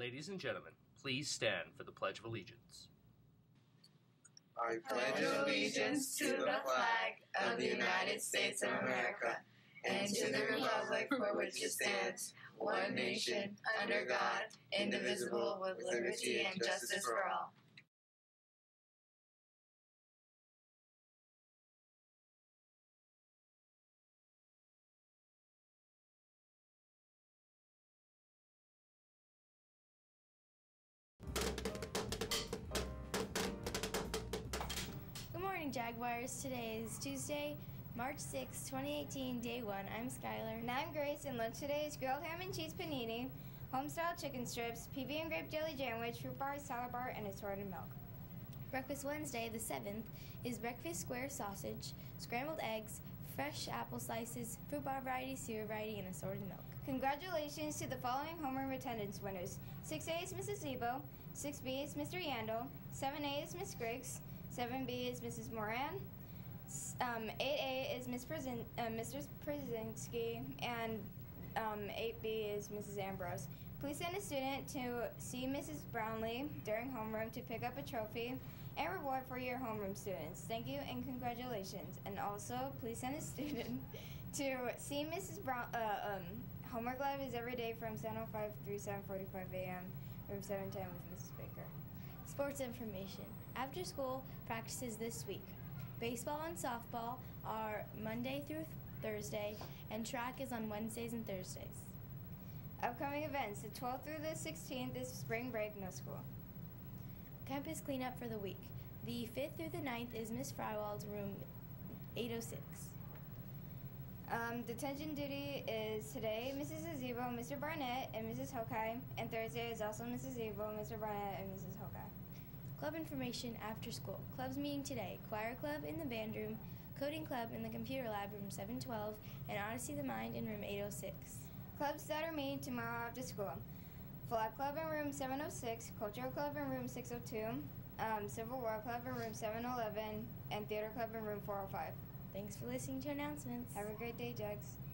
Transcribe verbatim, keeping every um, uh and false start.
Ladies and gentlemen, please stand for the Pledge of Allegiance. I pledge allegiance to the flag of the United States of America and to the republic for which it stands, one nation, under God, indivisible, with liberty and justice for all. Good morning, Jaguars. Today is Tuesday, March sixth, twenty eighteen, day one. I'm Skylar. And I'm Grace, and lunch today is grilled ham and cheese panini, home-style chicken strips, P B and grape jelly sandwich, fruit bar, salad bar, and assorted milk. Breakfast Wednesday, the seventh, is breakfast square sausage, scrambled eggs, fresh apple slices, fruit bar variety, cereal variety, and assorted milk. Congratulations to the following homeroom attendance winners. six A is Missus Zebo, six B is Mister Yandel, seven A is Miss Griggs, seven B is Missus Moran, um, eight A is Miss Przin- uh, Mister Przinski, and um, eight B is Missus Ambrose. Please send a student to see Missus Brownlee during homeroom to pick up a trophy and reward for your homeroom students. Thank you and congratulations. And also, please send a student to see Missus Brown. Uh, um, homework lab is every day from seven oh five through seven forty-five a m room seven ten with Missus Baker. Sports information. After school practices this week. Baseball and softball are Monday through Thursday, and track is on Wednesdays and Thursdays. Upcoming events, the twelfth through the sixteenth is spring break, no school. Campus cleanup for the week. The fifth through the ninth is Miss Frywald's room eight oh six. Um, detention duty is today Missus Azebo, Mister Barnett, and Missus Hokai, and Thursday is also Missus Azebo, Mister Barnett, and Missus Hokai. Club information after school. Clubs meeting today. Choir club in the band room, coding club in the computer lab, room seven twelve, and Odyssey of the Mind in room eight oh six. Clubs that are meeting tomorrow after school. Flag club in room seven oh six, cultural club in room six oh two, um, Civil War club in room seven eleven, and theater club in room four oh five. Thanks for listening to announcements. Have a great day, Jags.